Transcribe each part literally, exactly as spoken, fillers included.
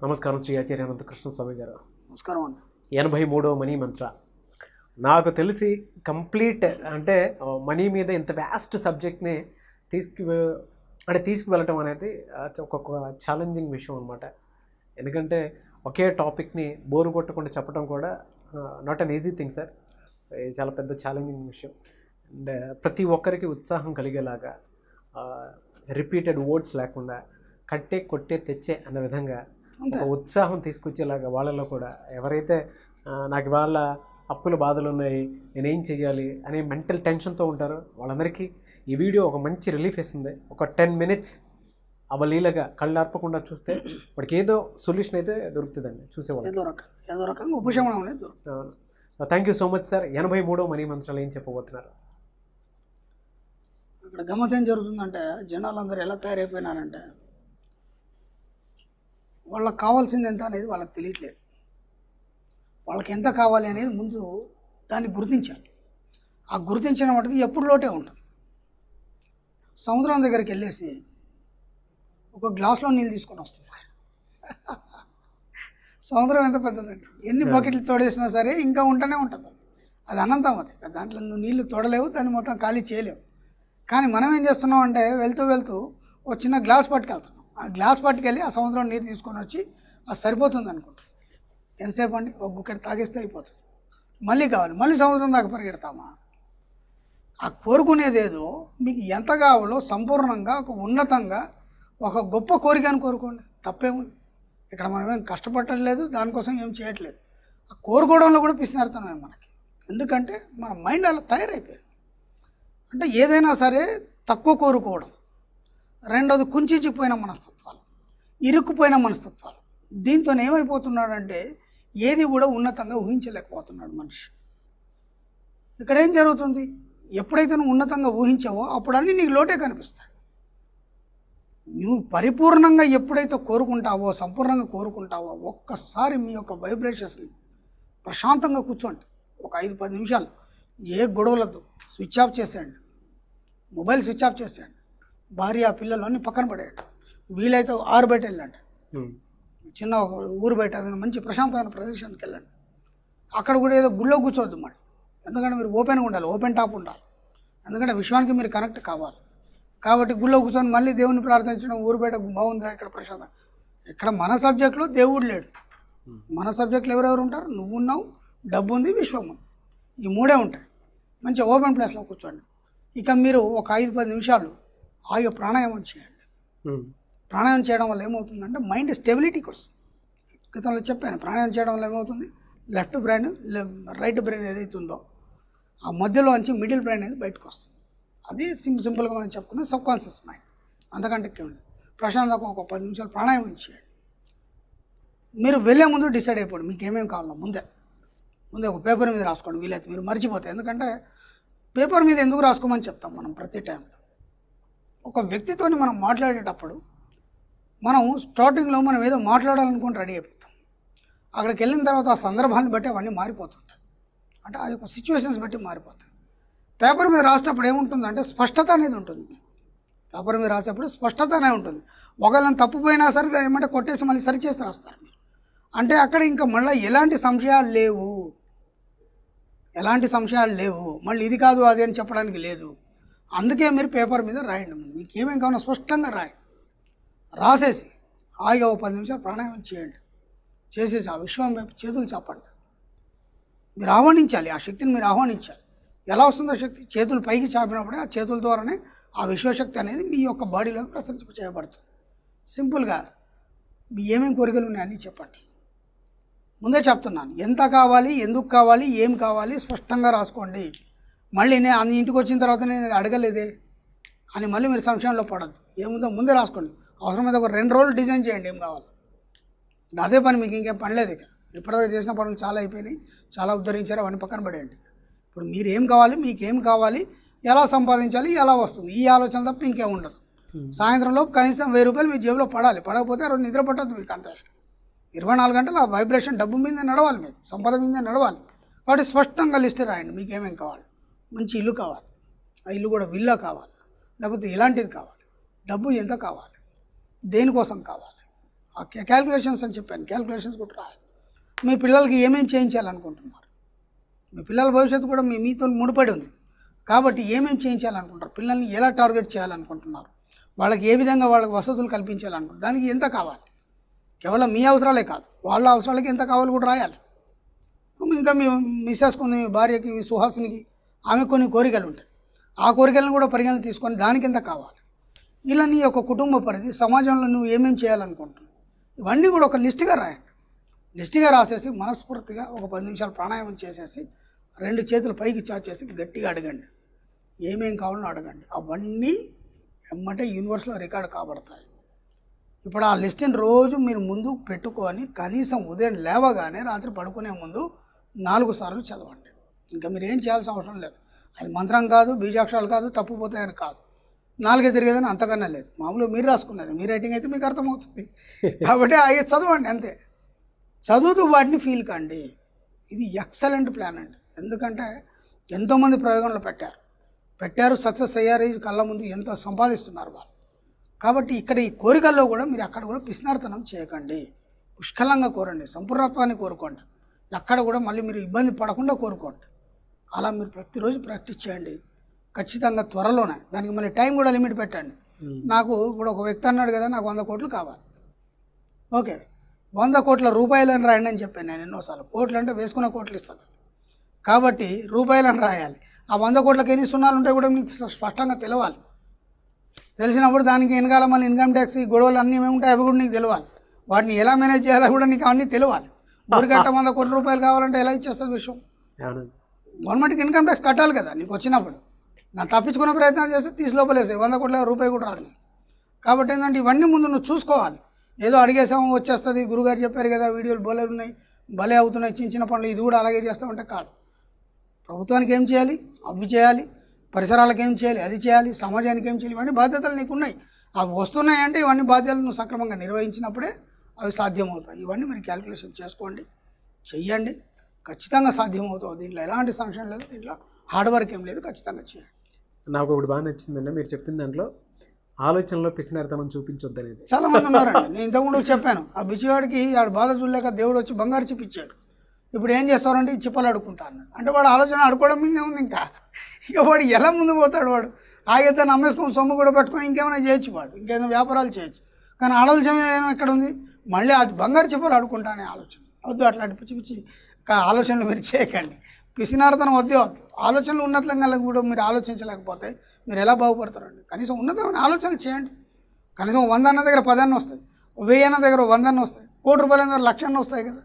నమస్కారం శ్రీ ఆచార్య అనంత కృష్ణ స్వామి గారు. నమస్కారం అండి. ఎనభై మూడవ మనీ మంత్ర నాకు తెలిసి కంప్లీట్ అంటే మనీ మీద ఇంత వ్యాస్ట్ సబ్జెక్ట్ని తీసుకు అంటే తీసుకువెళ్ళటం అనేది ఒక్కొక్క ఛాలెంజింగ్ విషయం అనమాట. ఎందుకంటే ఒకే టాపిక్ని బోరు కొట్టకుండా చెప్పడం కూడా not an easy thing sir. చాలా పెద్ద ఛాలెంజింగ్ విషయం. అండ్ ప్రతి ఒక్కరికి ఉత్సాహం కలిగేలాగా రిపీటెడ్ వర్డ్స్ లేకుండా కట్టే కొట్టే తెచ్చే అన్న విధంగా ఒక ఉత్సాహం తీసుకొచ్చేలాగా వాళ్ళలో కూడా ఎవరైతే నాకు వాళ్ళ అప్పుల బాధలు ఉన్నాయి, నేనేం చెయ్యాలి అనే మెంటల్ టెన్షన్తో ఉంటారో వాళ్ళందరికీ ఈ వీడియో ఒక మంచి రిలీఫ్ ఇస్తుంది. ఒక టెన్ మినిట్స్ అవలీలగా కళ్ళు ఆర్పకుండా చూస్తే వాడికి ఏదో సొల్యూషన్ అయితే దొరుకుతుందండి చూసేవాళ్ళు. ఏదో రకం ఏదో రకంగా ఉపశమనం అనేది దొరుకుతుంది. Thank you so much sir. ఎనభై మూడో మనీ మంత్రాలు ఏం చెప్పబోతున్నారు? ఇక్కడ గమ్మత్ ఏం జరుగుతుందంటే జనాలందరూ ఎలా తయారైపోయినారంటే వాళ్ళకి కావాల్సింది ఎంత అనేది వాళ్ళకి తెలియట్లేదు. వాళ్ళకి ఎంత కావాలి అనేది ముందు దాన్ని గుర్తించాలి. ఆ గుర్తించిన మటుకు ఎప్పుడు లోటే ఉంటుంది. సముద్రం దగ్గరికి వెళ్ళేసి ఒక గ్లాస్లో నీళ్ళు తీసుకొని వస్తున్నారు. సముద్రం ఎంత పెద్దదండి, ఎన్ని బకెట్లు తోడేసినా సరే ఇంకా ఉంటూనే ఉంటుంది. అది అనంతం. అది దాంట్లో నువ్వు నీళ్లు తోడలేవు, దాన్ని మొత్తం ఖాళీ చేయలేవు. కానీ మనం ఏం చేస్తున్నాం అంటే వెళ్తూ వెళ్తూ ఒక చిన్న గ్లాస్ పట్టుకెళ్తున్నాం. ఆ గ్లాస్ పట్టుకెళ్ళి ఆ సముద్రం నీరు తీసుకొని వచ్చి అది సరిపోతుంది అనుకుంటాం. ఎంతసేపు అండి, ఒక గుక్కెట్ తాగేస్తే అయిపోతుంది. మళ్ళీ కావాలి, మళ్ళీ సముద్రం దాకా పరిగెడతామా? ఆ కోరుకునేది ఏదో మీకు ఎంత కావాలో సంపూర్ణంగా ఒక ఉన్నతంగా ఒక గొప్ప కోరిక అని కోరుకోండి. తప్పేముంది? ఇక్కడ మనం ఏం కష్టపడలేదు, దానికోసం ఏం చేయట్లేదు. ఆ కోరుకోవడంలో కూడా పిసినారుతున్నాం మనకి. ఎందుకంటే మన మైండ్ అలా తయారైపోయింది. అంటే ఏదైనా సరే తక్కువ కోరుకోవడం, రెండోది కుంచిపోయిన మనస్తత్వాలు, ఇరుక్కుపోయిన మనస్తత్వాలు. దీంతో ఏమైపోతున్నాడంటే ఏది కూడా ఉన్నతంగా ఊహించలేకపోతున్నాడు మనిషి. ఇక్కడ ఏం జరుగుతుంది? ఎప్పుడైతే నువ్వు ఉన్నతంగా ఊహించావో అప్పుడు అన్నీ నీకు లోటే కనిపిస్తాయి. నువ్వు పరిపూర్ణంగా ఎప్పుడైతే కోరుకుంటావో, సంపూర్ణంగా కోరుకుంటావో, ఒక్కసారి మీ యొక్క వైబ్రేషన్స్ని ప్రశాంతంగా కూర్చోండి. ఒక ఐదు పది నిమిషాలు ఏ గొడవలతో స్విచ్ ఆఫ్ చేసేయండి. మొబైల్ స్విచ్ ఆఫ్ చేసేయండి. భార్య పిల్లలు అన్నీ పక్కన పడేయండి. వీలైతే ఆరు బయట వెళ్ళండి, చిన్న ఒక ఊరు బయట ఏదైనా మంచి ప్రశాంతమైన ప్రదేశానికి వెళ్ళండి. అక్కడ కూడా ఏదో గుళ్ళో కూర్చోవద్దు మళ్ళీ. ఎందుకంటే మీరు ఓపెన్గా ఉండాలి, ఓపెన్ టాప్ ఉండాలి. ఎందుకంటే విశ్వానికి మీరు కనెక్ట్ కావాలి. కాబట్టి గుళ్ళో కూర్చొని మళ్ళీ దేవుని ప్రార్థించడం, ఊరు బయట బాగుందిరా ఇక్కడ ప్రశాంతం. ఇక్కడ మన సబ్జెక్టులో దేవుడు లేడు. మన సబ్జెక్టులో ఎవరెవరు ఉంటారు? నువ్వు ఉన్నావు, డబ్బు ఉంది, విశ్వం ఉంది. ఈ మూడే ఉంటాయి. మంచి ఓపెన్ ప్లేస్లో కూర్చోండి. ఇక మీరు ఒక ఐదు పది నిమిషాలు ఆగి ప్రాణాయామం చేయండి. ప్రాణాయామం చేయడం వల్ల ఏమవుతుందంటే మైండ్ స్టెబిలిటీకి వస్తుంది. గతంలో చెప్పాను, ప్రాణాయామం చేయడం వల్ల ఏమవుతుంది, లెఫ్ట్ బ్రెయిన్ రైట్ బ్రెయిన్ ఏదైతే ఉందో ఆ మధ్యలో నుంచి మిడిల్ బ్రెయిన్ అనేది బయటకు వస్తుంది. అది సిం సింపుల్గా మనం చెప్పుకునే సబ్ కాన్షియస్ మైండ్. అంతకంటే ఎక్కువ ఉంది. ప్రశాంతంగా ఒక పది నిమిషాలు ప్రాణాయామం చేయండి. మీరు వెళ్ళే ముందు డిసైడ్ అయిపోండి మీకు ఏమేమి కావాలో. ముందే ముందే ఒక పేపర్ మీద రాసుకోండి. వీలైతే మీరు మర్చిపోతాయి. ఎందుకంటే పేపర్ మీద ఎందుకు రాసుకోమని చెప్తాం మనం ప్రతి టైంలో. ఒక వ్యక్తితో మనం మాట్లాడేటప్పుడు మనం స్టార్టింగ్లో మనం ఏదో మాట్లాడాలనుకుని రెడీ అయిపోతాం. అక్కడికి వెళ్ళిన తర్వాత ఆ సందర్భాన్ని బట్టి అవన్నీ మారిపోతుంటాయి. అంటే ఆ యొక్క సిచ్యువేషన్స్ బట్టి మారిపోతాయి. పేపర్ మీద రాసేటప్పుడు ఏముంటుందంటే స్పష్టత అనేది ఉంటుంది. పేపర్ మీద రాసేటప్పుడు స్పష్టత అనేది ఉంటుంది. ఒకవేళ తప్పుపోయినా సరే దాన్ని ఏమంటే కొట్టేసి మళ్ళీ సరిచేసి రాస్తారు మీరు. అంటే అక్కడ ఇంకా మళ్ళీ ఎలాంటి సంశయాలు లేవు, ఎలాంటి సంశయాలు లేవు. మళ్ళీ ఇది కాదు అది అని చెప్పడానికి లేదు. అందుకే మీరు పేపర్ మీద రాయండి. మీకు ఏమేమి కావాలో స్పష్టంగా రాయండి. రాసేసి హాయిగా ఒక పది నిమిషాలు ప్రాణాయామం చేయండి. చేసేసి ఆ విశ్వం వైపు చేతులు చాపండి. మీరు ఆహ్వానించాలి, ఆ శక్తిని మీరు ఆహ్వానించాలి. ఎలా వస్తుందో శక్తి? చేతులు పైకి చాపినప్పుడే ఆ చేతుల ద్వారానే ఆ విశ్వశక్తి అనేది మీ యొక్క బాడీలోకి ప్రసరింప చేయబడుతుంది. సింపుల్గా మీ ఏమేమి కోరికలు ఉన్నాయని చెప్పండి. ముందే చెప్తున్నాను, ఎంత కావాలి, ఎందుకు కావాలి, ఏం కావాలి స్పష్టంగా రాసుకోండి. మళ్ళీ నేను అన్ని ఇంటికి వచ్చిన తర్వాత నేను అడగలేదే అని మళ్ళీ మీరు సంశయంలో పడద్దు. ఏముందో ముందే రాసుకోండి. అవసరమైతే ఒక రెండు రోజులు డిజైన్ చేయండి ఏం కావాలి. అదే పని, మీకు ఇంకేం పని లేదు. ఇక ఇప్పటిదాకా చేసిన పనులు చాలా అయిపోయినాయి, చాలా ఉద్ధరించారు, అవన్నీ పక్కన పడేయండి. ఇప్పుడు మీరు ఏం కావాలి, మీకేం కావాలి, ఎలా సంపాదించాలి, ఎలా వస్తుంది, ఈ ఆలోచన తప్ప ఇంకేం ఉండదు. సాయంత్రంలో కనీసం వెయ్యి రూపాయలు మీ జేబులో పడాలి. పడకపోతే రెండు నిద్ర పట్టద్దు మీకు. అంతే ఇరవై నాలుగు గంటలు ఆ వైబ్రేషన్ డబ్బు మీదే నడవాలి, మీకు సంపద మీదే నడవాలి. కాబట్టి స్పష్టంగా లిస్ట్ రాయండి. మీకు ఏమేమి కావాలి. మంచి ఇల్లు కావాలి, ఆ ఇల్లు కూడా విల్లా కావాలి, లేకపోతే ఇలాంటిది కావాలి, డబ్బు ఎంత కావాలి, దేనికోసం కావాలి, క్యాల్కులేషన్స్ అని చెప్పాను, క్యాల్కులేషన్స్ కూడా రాయాలి. మీ పిల్లలకి ఏమేమి చేయించాలనుకుంటున్నారు, మీ పిల్లల భవిష్యత్తు కూడా మీ మీతో ముడిపడి ఉంది కాబట్టి ఏమేమి చేయించాలనుకుంటారు, పిల్లల్ని ఎలా టార్గెట్ చేయాలనుకుంటున్నారు, వాళ్ళకి ఏ విధంగా వాళ్ళకి వసతులు కల్పించాలనుకుంటారు, దానికి ఎంత కావాలి, కేవలం మీ అవసరాలే కాదు వాళ్ళ అవసరాలకి ఎంత కావాలి కూడా రాయాలి. ఇంకా మీ మిస్సెస్కు, మీ భార్యకి, మీ సుహాసినికి ఆమె కొన్ని కోరికలు ఉంటాయి, ఆ కోరికలను కూడా పరిగణన తీసుకొని దానికి ఎంత కావాలి, ఇలా నీ యొక్క కుటుంబ పరిధి, సమాజంలో నువ్వు ఏమేమి చేయాలనుకుంటున్నావు, ఇవన్నీ కూడా ఒక లిస్టుగా రాయండి. లిస్టుగా రాసేసి మనస్ఫూర్తిగా ఒక పది నిమిషాలు ప్రాణాయామం చేసేసి రెండు చేతులు పైకి చాచేసి గట్టిగా అడగండి, ఏమేం కావాలో అడగండి. అవన్నీ ఎమ్మటే యూనివర్స్లో రికార్డ్ కాబడతాయి. ఇప్పుడు ఆ లిస్టుని రోజు మీరు ముందు పెట్టుకొని కనీసం ఉదయం లేవగానే రాత్రి పడుకునే ముందు నాలుగు సార్లు చదవండి. ఇంకా మీరు ఏం చేయాల్సిన అవసరం లేదు. అది మంత్రం కాదు, బీజాక్షరాలు కాదు, తప్పుపోతాయని కాదు, నాలుగే తిరిగేదని అంతకన్నా లేదు. మామూలుగా మీరు రాసుకున్నది మీ రైటింగ్ అయితే మీకు అర్థమవుతుంది కాబట్టి అవి చదవండి అంతే. చదువుతూ వాటిని ఫీల్ కండి. ఇది ఎక్సలెంట్ ప్లాన్ అండి. ఎందుకంటే ఎంతోమంది ప్రయోగంలో పెట్టారు పెట్టారు సక్సెస్ అయ్యారు, ఇది కళ్ళ ముందు ఎంతో సంపాదిస్తున్నారు వాళ్ళు. కాబట్టి ఇక్కడ ఈ కోరికల్లో కూడా మీరు అక్కడ కూడా పిసినార్తనం చేయకండి, పుష్కలంగా కోరండి, సంపూర్ణత్వాన్ని కోరుకోండి. అక్కడ కూడా మళ్ళీ మీరు ఇబ్బంది పడకుండా కోరుకోండి. అలా మీరు ప్రతిరోజు ప్రాక్టీస్ చేయండి. ఖచ్చితంగా త్వరలోనే దానికి మళ్ళీ టైం కూడా లిమిట్ పెట్టండి. నాకు ఇప్పుడు ఒక వ్యక్తి అన్నాడు కదా, నాకు వంద కోట్లు కావాలి, ఓకే వంద కోట్ల రూపాయలు అని రాయండి అని చెప్పాను నేను ఎన్నోసార్లు. కోట్లు అంటే వేసుకున్న కోట్లు ఇస్తుంది కాబట్టి రూపాయలు అని రాయాలి. ఆ వంద కోట్లకి ఎన్ని సున్నాలు ఉంటాయి కూడా మీకు స్పష్టంగా తెలవాలి. తెలిసినప్పుడు దానికి వెనకాల మళ్ళీ ఇన్కమ్ ట్యాక్స్ ఈ గొడవలు అన్నీ ఏమి ఉంటాయి అవి కూడా నీకు తెలవాలి. వాటిని ఎలా మేనేజ్ చేయాలో కూడా నీకు అవన్నీ తెలవాలి. ఊరికట్ట వంద కోట్ల రూపాయలు కావాలంటే ఎలా ఇచ్చేస్తుంది విషయం? గవర్నమెంట్కి ఇన్కమ్ ట్యాక్స్ కట్టాలి కదా నీకు వచ్చినప్పుడు. నా తప్పించుకునే ప్రయత్నాలు చేస్తే తీసి లోపలేసాయి, వంద కోట్ల రూపాయి కూడా రాదు. కాబట్టి ఏంటంటే ఇవన్నీ ముందు నువ్వు చూసుకోవాలి. ఏదో అడిగేసాము వచ్చేస్తుంది, గురుగారు చెప్పారు కదా వీడియోలు భలే ఉన్నాయి, భలే అవుతున్నాయి, చిన్న చిన్న పనులు ఇది కూడా అలాగే చేస్తామంటే కాదు. ప్రభుత్వానికి ఏం చేయాలి అవి చేయాలి, పరిసరాలకు ఏం చేయాలి అది చేయాలి, సమాజానికి ఏం చేయాలి, ఇవన్నీ బాధ్యతలు నీకు ఉన్నాయి. అవి వస్తున్నాయంటే ఇవన్నీ బాధ్యతలు నువ్వు సక్రమంగా నిర్వహించినప్పుడే అవి సాధ్యమవుతాయి. ఇవన్నీ మీరు క్యాలిక్యులేషన్ చేసుకోండి, చెయ్యండి, ఖచ్చితంగా సాధ్యమవుతావు. దీంట్లో ఎలాంటి సంశయం లేదు, దీంట్లో హార్డ్ వర్క్ ఏం లేదు, ఖచ్చితంగా చేయండి. నాకు ఒకటి బాగా నచ్చిందండి మీరు చెప్పిన దాంట్లో, ఆలోచనలో పిసినారితనం చూపించొద్దనేది. చాలామంది ఉన్నారండి. నేను ఇంతకుముందు చెప్పాను, ఆ బిచ్చివాడికి ఆడు బాధ చూడలేక దేవుడు వచ్చి బంగారు చిప్పించాడు. ఇప్పుడు ఏం చేస్తారంటే ఈ చిప్పలు అడుక్కుంటా అన్నాడు. అంటే వాడు ఆలోచన అడుకోవడం మీదే ఉంది. ఇంకా ఇక వాడు ఎలా ముందు పోతాడు? వాడు ఆగితే నమ్మేసుకొని సొమ్ము కూడా పట్టుకొని ఇంకేమైనా చేయొచ్చు, వాడు ఇంకేమైనా వ్యాపారాలు చేయొచ్చు. కానీ ఆలోచన ఎక్కడ ఉంది? మళ్ళీ అది బంగారు చిప్పలు అడుక్కుంటానే ఆలోచన వద్దు. అట్లాంటి పిచ్చి పిచ్చి ఆలోచనలు మీరు చేయకండి. పిసినార్తనం వద్దే వద్దు. ఆలోచనలు ఉన్నతంగా కూడా మీరు ఆలోచించలేకపోతే మీరు ఎలా బాగుపడతారండి? కనీసం ఉన్నతమైన ఆలోచనలు చేయండి. కనీసం వంద అన్న దగ్గర పదన్న వస్తాయి, వెయ్యి అన్న దగ్గర వందన్న వస్తాయి, కోటి రూపాయల దగ్గర లక్ష అన్న వస్తాయి కదా.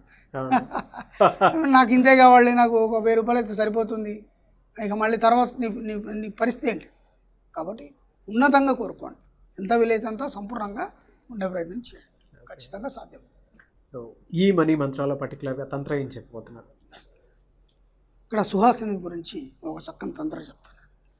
నాకు ఇంతే కావాలి, నాకు ఒక వెయ్యి రూపాయలు అయితే సరిపోతుంది, ఇక మళ్ళీ తర్వాత నీ నీ నీ పరిస్థితి ఏంటి? కాబట్టి ఉన్నతంగా కోరుకోండి, ఎంత వీలైతే అంత సంపూర్ణంగా ఉండే ప్రయత్నం చేయండి, ఖచ్చితంగా సాధ్యం. ఈ మనీ మంత్రాల పర్టికులర్గా తంత్ర ఏం చెప్పబోతున్నారు? ఎస్, ఇక్కడ సుహాసిని గురించి ఒక చక్కని తంత్ర చెప్తాను.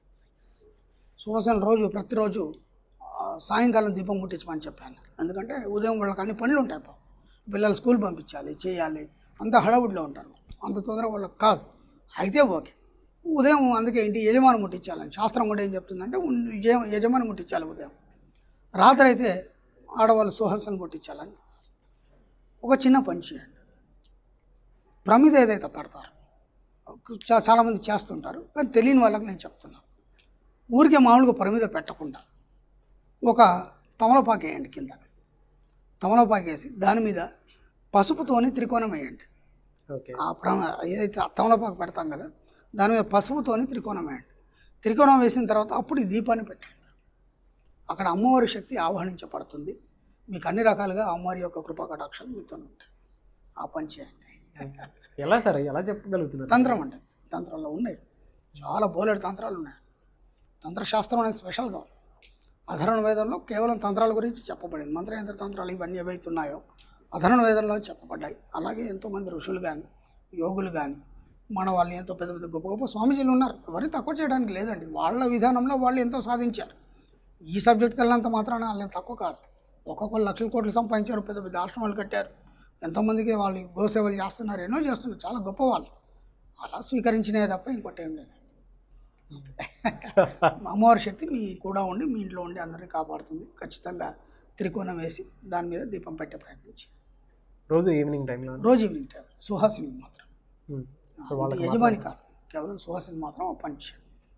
సుహాసిని రోజు ప్రతిరోజు సాయంకాలం దీపం ముట్టించమని చెప్పాను. ఎందుకంటే ఉదయం వాళ్ళకి అన్ని పనులు ఉంటాయి, పిల్లలు స్కూల్ పంపించాలి, చేయాలి, అంత హడావుడిలో ఉంటారు, అంత తొందరగా వాళ్ళకి కాదు. అయితే ఓకే, ఉదయం అందుకే ఇంటి యజమాని ముట్టించాలని శాస్త్రం కూడా ఏం చెప్తుందంటే యజమాని ముట్టించాలి ఉదయం. రాత్రి అయితే ఆడవాళ్ళు సుహాసిని ముట్టించాలని. ఒక చిన్న పని చేయండి, ప్రమిద ఏదైతే పడతారో చా చాలామంది చేస్తుంటారు, కానీ తెలియని వాళ్ళకి నేను చెప్తున్నాను. ఊరికే మామూలుగా ప్రమిద పెట్టకుండా ఒక తమలపాకు వేయండి, కింద తమలపాకు వేసి దాని మీద పసుపుతోని త్రికోణం వేయండి. ఆ ప్ర ఏదైతే తమలపాకు పెడతాం కదా దాని మీద పసుపుతోని త్రికోణం వేయండి. త్రికోణం వేసిన తర్వాత అప్పుడు ఈ దీపాన్ని పెట్టండి. అక్కడ అమ్మవారి శక్తి ఆహ్వానించబడుతుంది. మీకు అన్ని రకాలుగా అమ్మవారి యొక్క కృపా కటాక్షాలు మీతో ఉంటాయి. ఆ పని చేయండి. ఎలా సరే ఎలా చెప్పగలుగుతున్నారు? తంత్రం అంటే తంత్రాల్లో ఉన్నాయి, చాలా బోలెడు తంత్రాలు ఉన్నాయి. తంత్రశాస్త్రం అనేది స్పెషల్గా ఉంది. అధర్వణ వేదంలో కేవలం తంత్రాల గురించి చెప్పబడింది. మంత్రయంత్ర తంత్రాలు ఇవన్నీ ఏవైతే ఉన్నాయో అధర్వణ వేదంలో చెప్పబడ్డాయి. అలాగే ఎంతోమంది ఋషులు కానీ యోగులు కానీ మన వాళ్ళు ఎంతో పెద్ద పెద్ద గొప్ప గొప్ప స్వామీజీలు ఉన్నారు. ఎవరిని తక్కువ చేయడానికి లేదండి, వాళ్ళ విధానంలో వాళ్ళు ఎంతో సాధించారు. ఈ సబ్జెక్ట్ తెలినంత మాత్రాన వాళ్ళని తక్కువ కాదు. ఒక్కొక్కరు లక్షల కోట్లు సంపాదించారు, పెద్ద పెద్ద ఆశ్రమాలు కట్టారు, ఎంతోమందికి వాళ్ళు గోసేవలు చేస్తున్నారు, ఎన్నో చేస్తున్నారు, చాలా గొప్ప వాళ్ళు. అలా స్వీకరించినే తప్ప ఇంకోటి ఏం లేదు. అమ్మవారి శక్తి మీ కూడా ఉండి మీ ఇంట్లో ఉండి అందరినీ కాపాడుతుంది. ఖచ్చితంగా త్రికోణం వేసి దాని మీద దీపం పెట్టే ప్రయత్నించి రోజు ఈవినింగ్ టైంలో రోజు ఈవినింగ్ టైం సుహాసిని మాత్రం సో వాళ్ళకి యజమాని కాదు, కేవలం సుహాసిని మాత్రం punch.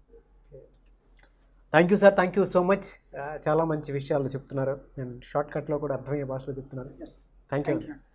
Thank you sir, thank you so much. చాలా మంచి విషయాలు చెప్తున్నారు. నేను షార్ట్ కట్లో కూడా అర్థమయ్యే భాషలో చెప్తున్నాను. Yes thank you.